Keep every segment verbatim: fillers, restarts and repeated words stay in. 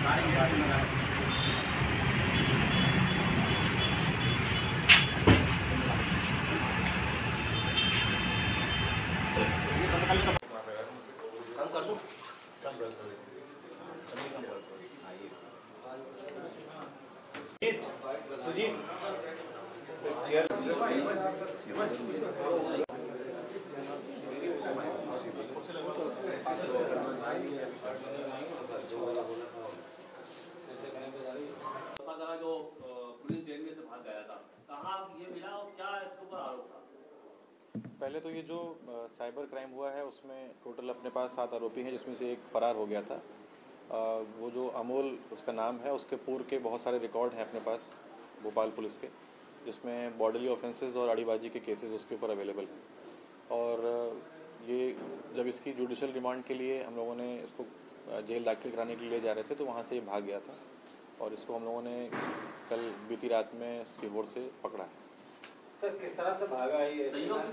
जो police van में से भाग गया था, कहाँ ये मिला और क्या इसके ऊपर आरोप था? पहले तो ये जो साइबर क्राइम हुआ है उसमें टोटल अपने पास सात आरोपी हैं, जिसमें से एक फ़रार हो गया था। आ, वो जो अमोल उसका नाम है, उसके पूर्व के बहुत सारे रिकॉर्ड हैं अपने पास भोपाल पुलिस के, जिसमें बॉडीली ऑफेंसेस और आड़ीबाजी के केसेस उसके ऊपर अवेलेबल हैं। और ये जब इसकी जुडिशल रिमांड के लिए हम लोगों ने इसको जेल दाखिल कराने के लिए जा रहे थे तो वहाँ से ये भाग गया था और इसको हम लोगों ने कल बीती रात में सीहोर से पकड़ा है। सर किस तरह से भागा ये?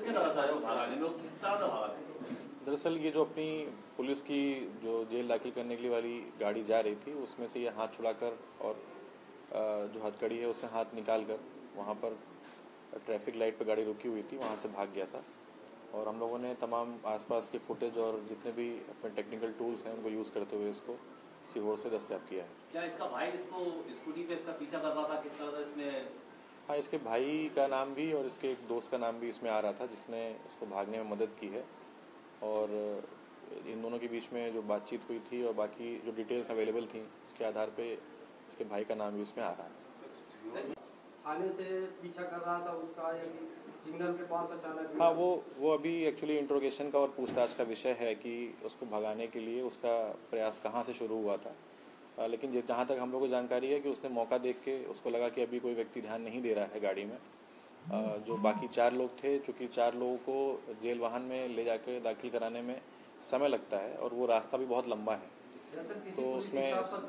दरअसल ये जो अपनी पुलिस की जो जेल दाखिल करने के लिए वाली गाड़ी जा रही थी, उसमें से ये हाथ छुड़ाकर और जो हथकड़ी है उससे हाथ निकाल कर वहाँ पर ट्रैफिक लाइट पर गाड़ी रुकी हुई थी, वहाँ से भाग गया था। और हम लोगों ने तमाम आसपास के फुटेज और जितने भी अपने टेक्निकल टूल्स हैं उनको यूज़ करते हुए इसको सीहोर से दस्तयाब किया है। क्या इसका भाई इसको स्कूटी पे इसका पीछा कर रहा था, किस तरह से इसमें? हाँ, इसके भाई का नाम भी और इसके एक दोस्त का नाम भी इसमें आ रहा था, जिसने उसको भागने में मदद की है। और इन दोनों के बीच में जो बातचीत हुई थी और बाकी जो डिटेल्स अवेलेबल थी, इसके आधार पे इसके भाई का नाम भी इसमें आ रहा है। थाने से पीछा कर रहा था उसका, सिग्नल के पास अचानक? हाँ, वो वो अभी एक्चुअली इंट्रोगेशन का और पूछताछ का विषय है कि उसको भगाने के लिए उसका प्रयास कहाँ से शुरू हुआ था। आ, लेकिन जहाँ तक हम लोग को जानकारी है कि उसने मौका देख के उसको लगा कि अभी कोई व्यक्ति ध्यान नहीं दे रहा है गाड़ी में। आ, जो बाकी चार लोग थे, चूँकि चार लोगों को जेल वाहन में ले जाकर दाखिल कराने में समय लगता है और वो रास्ता भी बहुत लंबा है, तो उसमें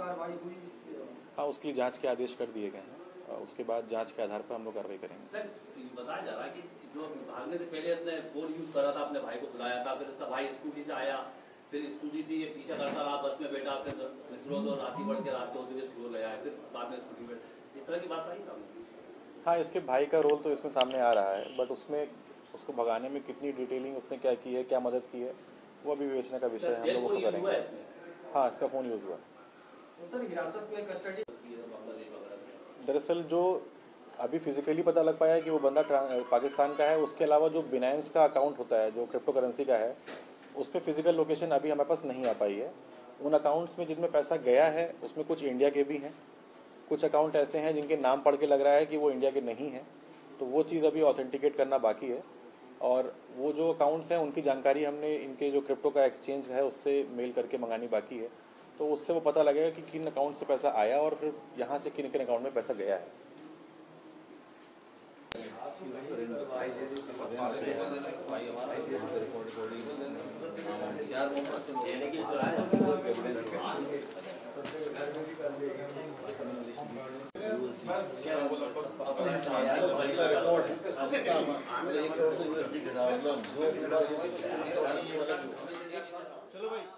हाँ उसके लिए जाँच के आदेश कर दिए गए हैं। उसके बाद जांच के आधार पर हम लोग कार्रवाई करेंगे। सर, बताया जा रहा है कि जो भागने से पहले उसने फोन यूज करा था, अपने भाई को बुलाया था, फिर उसका भाई स्कूटी से आया, फिर स्कूटी से ये पीछा करता रहा, बस में बैठा, फिर मिसरोद और रातीगढ़ के रास्ते होते हुए सीहोर गया है, फिर बाद में स्कूटी में, इस तरह की बात आई सामने? हाँ, इसके भाई का रोल तो इसमें सामने आ रहा है, बट उसमें उसको भगाने में कितनी डिटेलिंग उसने क्या की है, क्या मदद की है, वो अभी विवेचना का विषय है, हम लोग उसको करेंगे। हाँ, इसका फ़ोन यूज़ हुआ। सर हिरासत में कस्टडी? दरअसल जो अभी फिजिकली पता लग पाया है कि वो बंदा पाकिस्तान का है, उसके अलावा जो बिनांस का अकाउंट होता है जो क्रिप्टो करेंसी का है, उस पर फिजिकल लोकेशन अभी हमारे पास नहीं आ पाई है। उन अकाउंट्स में जिनमें पैसा गया है उसमें कुछ इंडिया के भी हैं, कुछ अकाउंट ऐसे हैं जिनके नाम पढ़ के लग रहा है कि वो इंडिया के नहीं हैं, तो वो चीज़ अभी ऑथेंटिकेट करना बाकी है। और वो जो अकाउंट्स हैं उनकी जानकारी हमने इनके जो क्रिप्टो का एक्सचेंज है उससे मेल करके मंगानी बाकी है, तो उससे वो पता लगेगा कि किन अकाउंट से पैसा आया और फिर यहाँ से किन किन अकाउंट में पैसा गया है। चलो भाई।